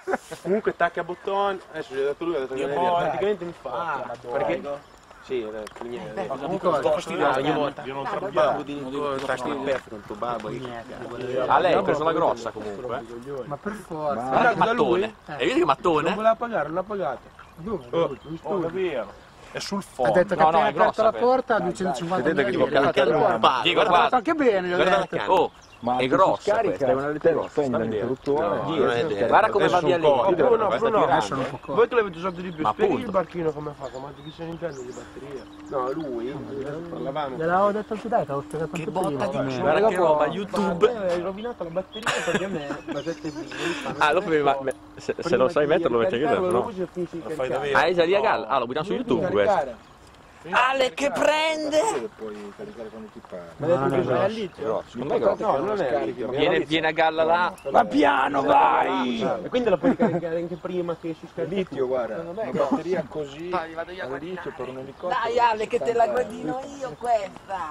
Comunque tacca a bottone, adesso gli ho detto lui, ha detto che praticamente mi fa. Perché? Sì, Ma comunque ogni volta. Io non sapevo. Babbo di tasti di pezzo con tuo babbo. A lei hai preso la grossa comunque. Ma per forza. Guarda che mattone. E vedi che mattone? Non voleva pagare, non l'ha pagato. Dove? Oh, davvero. È sul Ha fondo. detto che No, appena è aperto grossa, la per- porta a 250 Vedete che euro. gli ho caricato Diego, Ha guarda. fatto anche bene, gli ho Guarda la detto. canna. Oh, Ma è grossa questa. Spenda l'interruttore. Guarda come va via lì. Bruno, Adesso non può correre. voi che l'avete usato di più, Ma spieghi il appunto. barchino come fa, quanti chi se ne intende di batteria? No, lui, parlavamo. Gliel'avevo detto anche dai, te l'avevo spiegato Che anche botta prima. di guarda che roba, YouTube. Hai rovinato la batteria perché a me la 7 Ah, lo puoi, se lo sai mettere lo metti anche dentro, no? Lo fai davvero? Ah, è già lì a galla. Ah, lo buttiamo su YouTube questo. Ale che prende! Puoi caricare quando ti pare. Ma ha detto che è lì. Secondo me è grosso. No, non è lì. Viene a galla là. Ma piano vai! E quindi la puoi caricare anche prima che si scarica. Litio, guarda, una batteria così al litio per un elicottero. Dai Ale che te la guardino io questa!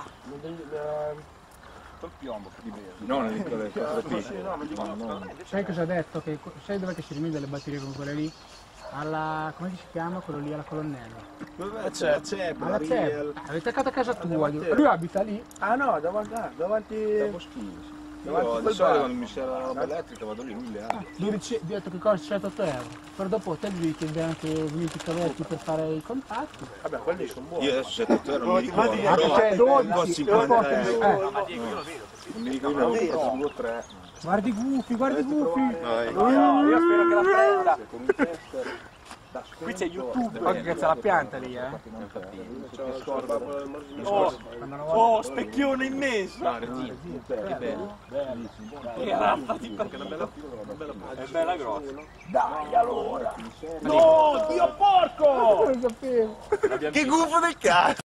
Il piombo di base. Non il litio del 4P. Sai cosa ha detto? Che, sai dove che si rimede le batterie con quelle lì? Alla, come si chiama? Quello lì alla colonnella. C'è, Alla CEB. Avete attaccato a casa tua. Lui abita lì. Ah no, davanti Boschini. davanti a Io di quel solito bar. quando mi serve la roba elettrica vado lì, lui le ha. Lui ha detto che costa 108 euro. Per dopo te gli chiede anche 20 cavetti per fare i contatti. Vabbè, quelli sono buoni. Io adesso 7 euro non mi ricordo, Ah, però c'è 12, ho 50 euro. Ma Diego, io lo vedo. Non mi ricordo, ne ho fatto 2 o 3. Guardi i gufi, guardi i gufi. Io spero che la prenda. Con un tester. Qui c'è YouTube. Guarda che c'è la pianta lì, Oh, specchione immenso. Che bello. Che razza di è bella grossa. Dai allora. No, Dio porco! Non lo sapevo. Che gufo del cazzo.